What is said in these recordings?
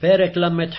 פרק ל"ח.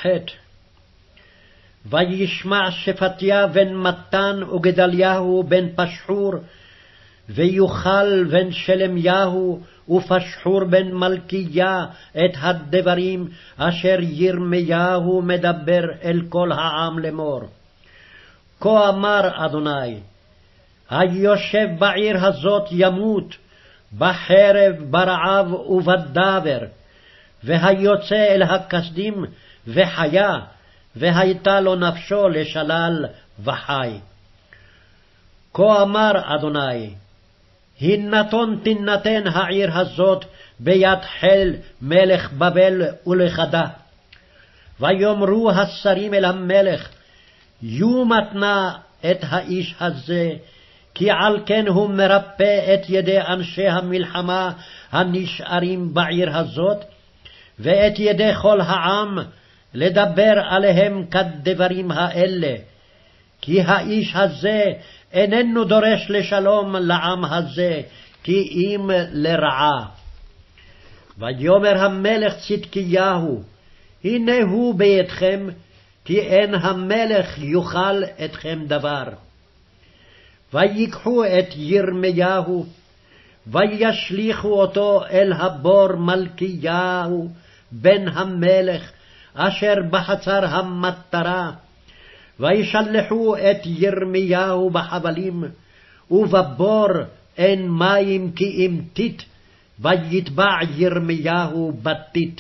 וישמע שפטיה בן מתן וגדליהו בן פשחור, ויוכל בן שלמיהו ופשחור בן מלכיה את הדברים אשר ירמיהו מדבר אל כל העם לאמור. כה אמר אדוני, היושב בעיר הזאת ימות, בחרב, ברעב ובדבר, והיוצא אל הכסדים וחיה, והייתה לו נפשו לשלל וחי. כה אמר אדוני, הנתון תינתן העיר הזאת ביד חיל מלך בבל ולכדה. ויאמרו השרים אל המלך, יומתנה את האיש הזה, כי על כן הוא מרפא את ידי אנשי המלחמה הנשארים בעיר הזאת, ואת ידי כל העם לדבר עליהם כדברים האלה, כי האיש הזה איננו דורש לשלום לעם הזה, כי אם לרעה. ויאמר המלך צדקיהו, הנה הוא בידכם, כי אין המלך יוכל אתכם דבר. ויקחו את ירמיהו, וישליכו אותו אל הבור מלכיהו בן המלך, אשר בחצר המטרה, וישלחו את ירמיהו בחבלים, ובבור אין מים כי אם טיט, ויטבע ירמיהו בטיט.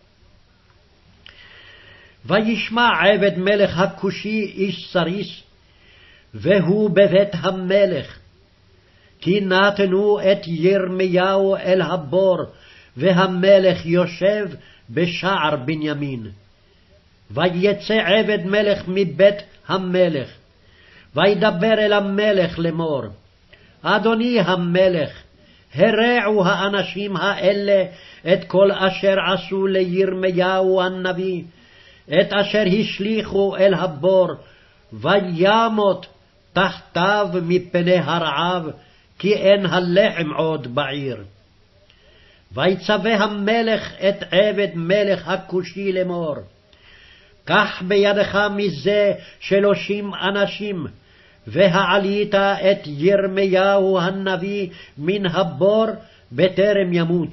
וישמע עבד מלך הכושי איש סריס, והוא בבית המלך, כי נתנו את ירמיהו אל הבור, והמלך יושב בשער בנימין. ויצא עבד מלך מבית המלך, וידבר אל המלך לאמור, אדוני המלך, הרעו האנשים האלה את כל אשר עשו לירמיהו הנביא, את אשר השליכו אל הבור, וימות תחתיו מפני הרעב, כי אין הלחם עוד בעיר. ויצווה המלך את עבד מלך הכושי לאמור, קח בידך מזה 30 אנשים, והעלית את ירמיהו הנביא מן הבור בטרם ימות.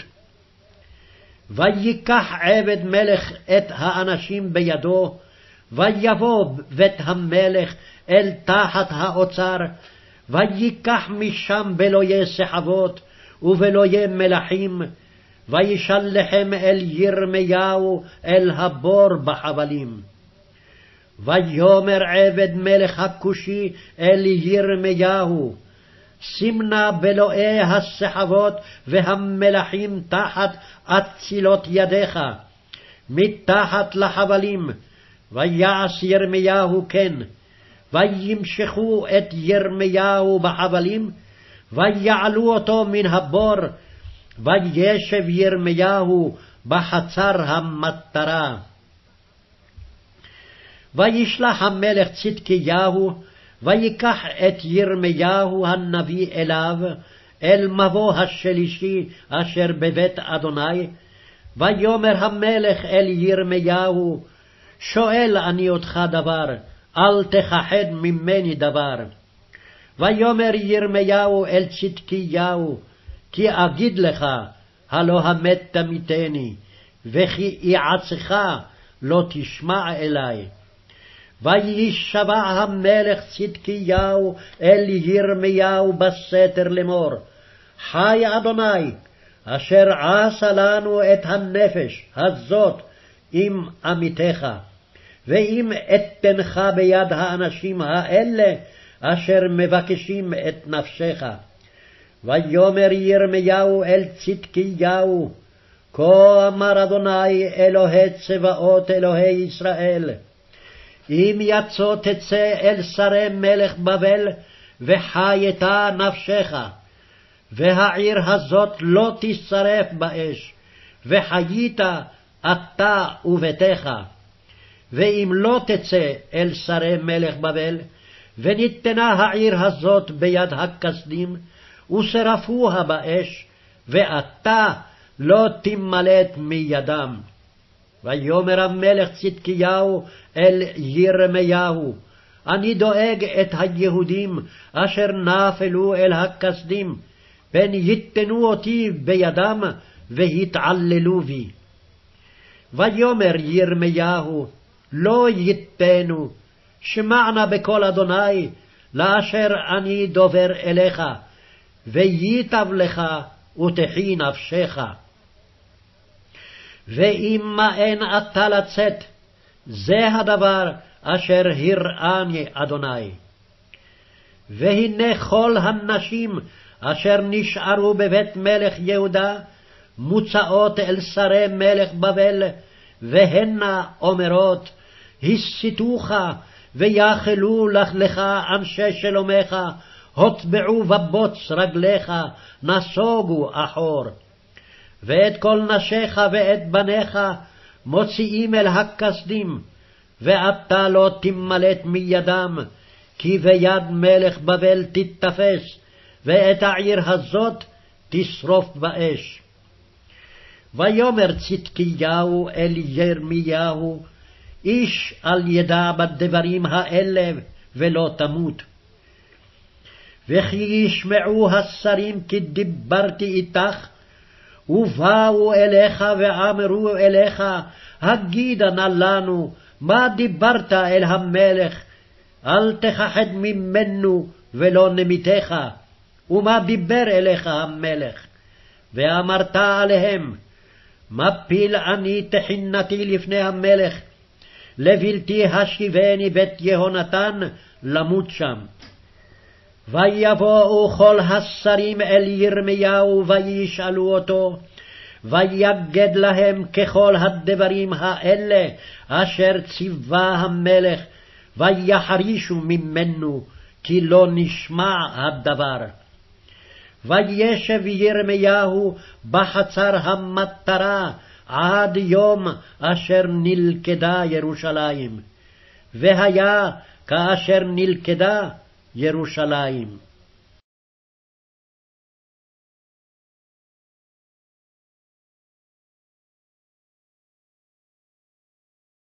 ויקח עבד מלך את האנשים בידו, ויבוא בית המלך אל תחת האוצר, ויקח משם בלויי סחבות ובלויי מלחים, וישלחם אל ירמיהו אל הבור בחבלים. ויאמר עבד מלך הכושי אל ירמיהו, שים נא בלועי הסחבות והמלחים תחת אצילות ידיך, מתחת לחבלים. ויעש ירמיהו כן, וימשכו את ירמיהו בחבלים, ויעלו אותו מן הבור, וישב ירמיהו בחצר המטרה. וישלח המלך צדקיהו, ויקח את ירמיהו הנביא אליו, אל מבוא השלישי אשר בבית אדוני. ויאמר המלך אל ירמיהו, שואל אני אותך דבר, אל תכחד ממני דבר. ויאמר ירמיהו אל צדקיהו, כי אגיד לך, הלא המת תמיתני, וכי יעצך לא תשמע אלי. וישבע המלך צדקיהו אל ירמיהו בסתר לאמור, חי אדוני, אשר עשה לנו את הנפש הזאת עם עמיתך, ואם אתנך ביד האנשים האלה אשר מבקשים את נפשך. ויאמר ירמיהו אל צדקיהו, כה אמר אדוני אלוהי צבאות אלוהי ישראל, אם יצא תצא אל שרי מלך בבל, וחייתה נפשך, והעיר הזאת לא תשרף באש, וחיית אתה וביתך. ואם לא תצא אל שרי מלך בבל, וניתנה העיר הזאת ביד הכסדים, ושרפוה באש, ואתה לא תמלט מידם. ויאמר המלך צדקיהו אל ירמיהו, אני דואג את היהודים אשר נפלו אל הכסדים, פן ייתנו אותי בידם והתעללו בי. ויאמר ירמיהו, לא ייתנו, שמענה בקול אדוני, לאשר אני דובר אליך, וייטב לך ותחי נפשך. ואם מאן אתה לצאת, זה הדבר אשר הראני אדוני. והנה כל הנשים אשר נשארו בבית מלך יהודה, מוצאות אל שרי מלך בבל, והנה אומרות, הסיתוך ויאכלו לך אנשי שלומך, הוטבעו בבוץ רגליך, נסוגו אחור. ואת כל נשיך ואת בניך מוציאים אל הכסדים, ואתה לא תמלט מידם, כי ביד מלך בבל תתפס, ואת העיר הזאת תשרוף באש. ויאמר צדקיהו אל ירמיהו, איש אל ידע בדברים האלה ולא תמות. וכי ישמעו השרים כי דיברתי איתך, ובאו אליך ואמרו אליך, הגידה נא לנו, מה דיברת אל המלך? אל תכחד ממנו ולא נמיתך. ומה דיבר אליך המלך? ואמרת עליהם, מפיל אני תחינתי לפני המלך, לבלתי השיבני בית יהונתן למות שם. ויבואו כל השרים אל ירמיהו וישאלו אותו, ויגד להם ככל הדברים האלה אשר ציווה המלך, ויחרישו ממנו, כי לא נשמע הדבר. וישב ירמיהו בחצר המטרה עד יום אשר נלכדה ירושלים, והיה כאשר נלכדה ירושלים.